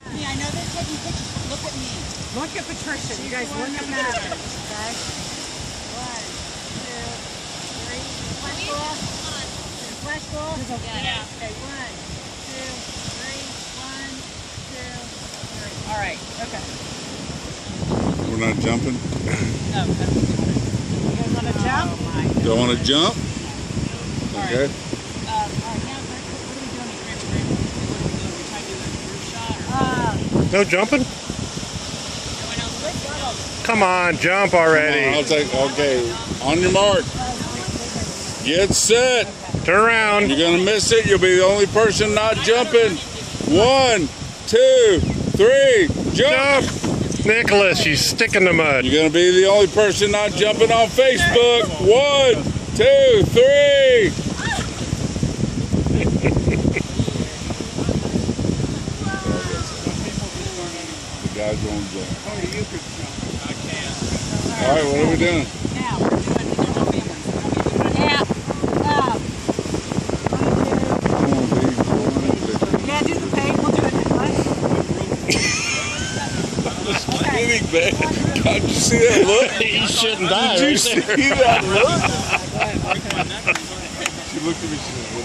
I know they're taking pictures, but look at me. Look at Patricia. You guys look at that. Okay. 1, 2, 3. Flash ball. Flash ball. Yeah. Okay. 1, 2, 3. 1, 2, 3. All right. Okay. We're not jumping? No. You guys want to jump? Don't want to jump? Okay. All right. Now, what are we doing in Kramer? What are we doing? We trying to do a group shot? No jumping? Come on, jump already. I'll take, okay. On your mark. Get set. Turn around. You're going to miss it. You'll be the only person not jumping. 1, 2, 3, jump. Jump. Nicholas, you stick in the mud. You're going to be the only person not jumping on Facebook. 1, 2, 3. The guys won't jump. Oh, you could jump. I can't. All right, what are we doing? Now, we're doing the families. Yeah. Yeah, do the page. We'll do it this way. Moving back. God, did you see that look? He shouldn't die. Did you Right see there. that look? She looked at me, she said,